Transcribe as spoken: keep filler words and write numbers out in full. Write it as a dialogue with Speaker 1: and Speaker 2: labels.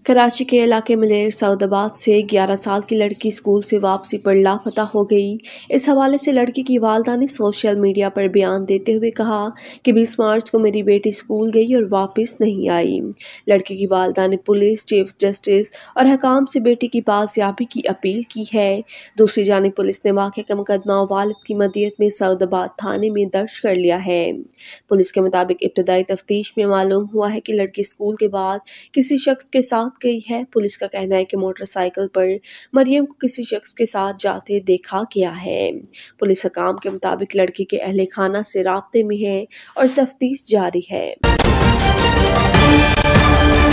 Speaker 1: कराची के इलाके मलेर सऊदाबाद से ग्यारह साल की लड़की स्कूल से वापसी पर लापता हो गई। इस हवाले से लड़की की वालदा ने सोशल मीडिया पर बयान देते हुए कहा कि बीस मार्च को मेरी बेटी स्कूल गई और वापस नहीं आई। लड़की की वालदा ने पुलिस, चीफ जस्टिस और हकाम से बेटी की बाजियाबी की अपील की है। दूसरी जानिब पुलिस ने वाक़े का मुकदमा वालिद की मदियत में सऊदाबाद थाने में दर्ज कर लिया है। पुलिस के मुताबिक इब्तदाई तफ्तीश में मालूम हुआ है कि लड़की स्कूल के बाद किसी शख्स के साथ गई है। पुलिस का कहना है कि मोटरसाइकिल पर मरियम को किसी शख्स के साथ जाते देखा गया है। पुलिस हकाम के मुताबिक लड़की के अहले खाना से राब्ते में है और तफ्तीश जारी है।